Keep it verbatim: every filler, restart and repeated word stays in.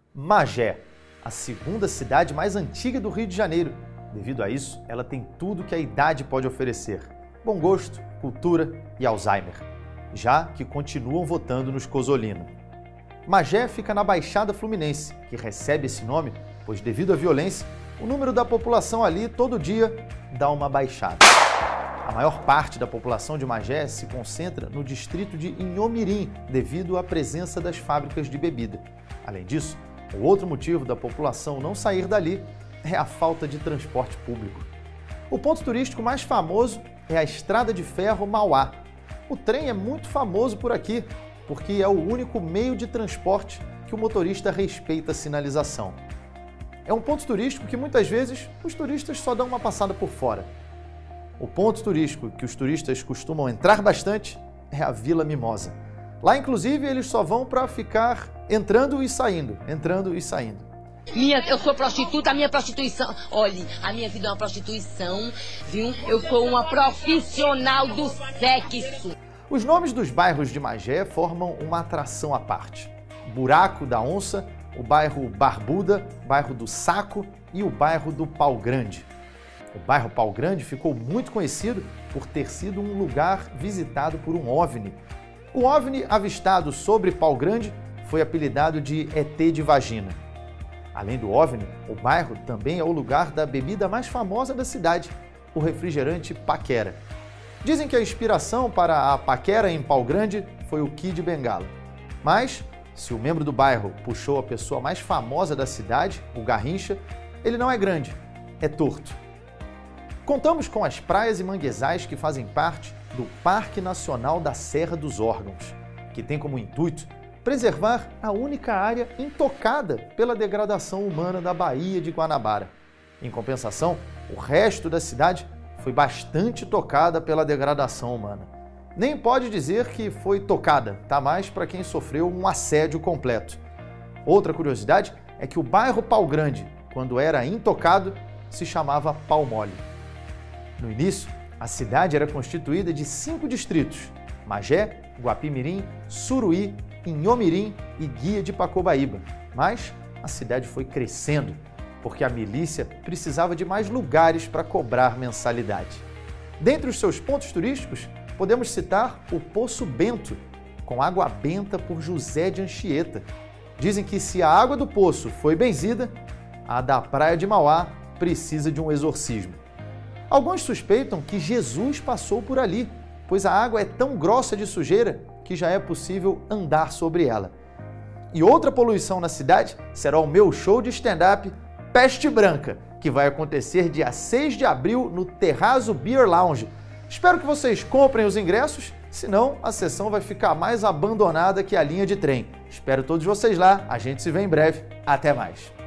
Magé, a segunda cidade mais antiga do Rio de Janeiro. Devido a isso, ela tem tudo que a idade pode oferecer: bom gosto, cultura e Alzheimer, já que continuam votando nos Cozzolino. Magé fica na Baixada Fluminense, que recebe esse nome, pois devido à violência, o número da população ali todo dia dá uma baixada. A maior parte da população de Magé se concentra no distrito de Inhomirim, devido à presença das fábricas de bebida. Além disso, o outro motivo da população não sair dali é a falta de transporte público. O ponto turístico mais famoso é a Estrada de Ferro Mauá. O trem é muito famoso por aqui, porque é o único meio de transporte que o motorista respeita a sinalização. É um ponto turístico que muitas vezes os turistas só dão uma passada por fora. O ponto turístico que os turistas costumam entrar bastante é a Vila Mimosa. Lá, inclusive, eles só vão para ficar entrando e saindo, entrando e saindo. Minha, eu sou prostituta, a minha prostituição... Olhe, a minha vida é uma prostituição, viu? Eu sou uma profissional do sexo. Os nomes dos bairros de Magé formam uma atração à parte. Buraco da Onça, o bairro Barbuda, bairro do Saco e o bairro do Pau Grande. O bairro Pau Grande ficou muito conhecido por ter sido um lugar visitado por um OVNI. O OVNI avistado sobre Pau Grande foi apelidado de E T de vagina. Além do OVNI, o bairro também é o lugar da bebida mais famosa da cidade, o refrigerante Paquera. Dizem que a inspiração para a paquera em Pau Grande foi o Kid Bengala. Mas, se o membro do bairro puxou a pessoa mais famosa da cidade, o Garrincha, ele não é grande, é torto. Contamos com as praias e manguezais que fazem parte do Parque Nacional da Serra dos Órgãos, que tem como intuito preservar a única área intocada pela degradação humana da Baía de Guanabara. Em compensação, o resto da cidade foi bastante tocada pela degradação humana. Nem pode dizer que foi tocada, tá mais para quem sofreu um assédio completo. Outra curiosidade é que o bairro Pau Grande, quando era intocado, se chamava Pau Mole. No início, a cidade era constituída de cinco distritos: Magé, Guapimirim, Suruí, Inhomirim e Guia de Pacobaíba. Mas a cidade foi crescendo, porque a milícia precisava de mais lugares para cobrar mensalidade. Dentre os seus pontos turísticos, podemos citar o Poço Bento, com água benta por José de Anchieta. Dizem que se a água do poço foi benzida, a da Praia de Mauá precisa de um exorcismo. Alguns suspeitam que Jesus passou por ali, pois a água é tão grossa de sujeira que já é possível andar sobre ela. E outra poluição na cidade será o meu show de stand-up Peste Branca, que vai acontecer dia seis de abril no Terrazzo Beer Lounge. Espero que vocês comprem os ingressos, senão a sessão vai ficar mais abandonada que a linha de trem. Espero todos vocês lá, a gente se vê em breve. Até mais!